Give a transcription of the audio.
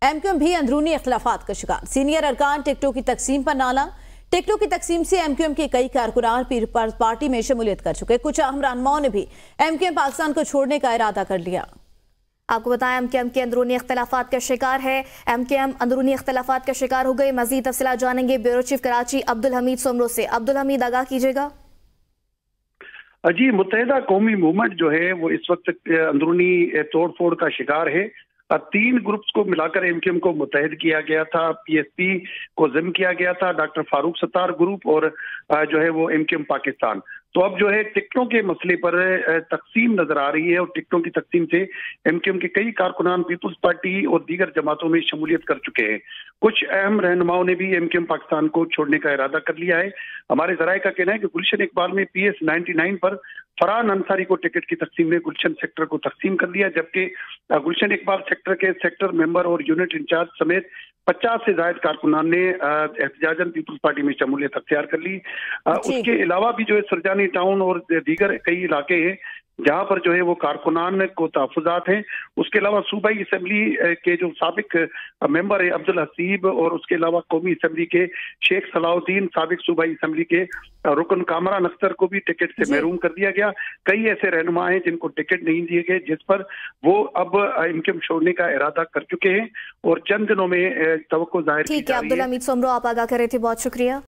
MQM भी अंदरूनी इख्तिलाफात का शिकार। सीनियर अरकान टिकटों की तकसीम पर नाला। टिकटों की तकसीम से एमक्यूएम के कई कारकुनान पीपल्स पार्टी में शमूलियत कर चुके। कुछ अहम रहनुमाओं ने भी एमक्यूएम पाकिस्तान को छोड़ने का इरादा कर लिया। आपको बताएं एमक्यूएम के अंदरूनी इख्तिलाफात का शिकार है। एमक्यूएम अंदरूनी इख्तिलाफात का शिकार हो गई। मजीद तफसीलात जानेंगे ब्यूरो चीफ कराची अब्दुल हमीद सोमरो से। अब्दुल हमीद, आगाह कीजिएगा। जी, मुत्तहिदा कौमी मूवमेंट जो है वो इस वक्त अंदरूनी तोड़ फोड़ का शिकार है। 3 ग्रुप्स को मिलाकर एमक्यूएम को मुत्तहिद किया गया था। पीएसपी को ज़िम किया गया था, डॉक्टर फारूक सत्तार ग्रुप और जो है वो एमक्यूएम पाकिस्तान। तो अब जो है टिकटों के मसले पर तकसीम नजर आ रही है और टिकटों की तकसीम से एमक्यूएम के कई कारकुनान पीपल्स पार्टी और दीगर जमातों में शमूलियत कर चुके हैं। कुछ अहम रहनुमाओं ने भी एमक्यूएम पाकिस्तान को छोड़ने का इरादा कर लिया है। हमारे जराये का कहना है कि गुलशन इकबाल ने PS 99 पर फरहान अंसारी को टिकट की तकसीम में गुलशन सेक्टर को तकसीम कर दिया, जबकि गुलशन इकबाल सेक्टर के सेक्टर मेंबर और यूनिट इंचार्ज समेत 50 से ज्यादा कारकुनान ने एहतजाजन पीपल्स पार्टी में शमूलियत अख्तियार कर ली। उसके अलावा भी जो है सुरजानी टाउन और दीगर कई इलाके हैं जहां पर जो है वो कारकुनान को तहफ़्फ़ुज़ात हैं। उसके अलावा सूबाई असम्बली के जो साबिक मेंबर है अब्दुल हसीब और उसके अलावा कौमी असम्बली के शेख सलाउद्दीन, साबिक सूबाई असम्बली के रुकन कामरान अख्तर को भी टिकट से महरूम कर दिया गया। कई ऐसे रहनुमा हैं जिनको टिकट नहीं दिए गए, जिस पर वो अब एमक्यूएम छोड़ने का इरादा कर चुके हैं और चंद दिनों में तवक्को जाहिर की जा रही है। ठीक है अब्दुल हमीद सोमरो, आप आगाह कर रहे थे, बहुत शुक्रिया।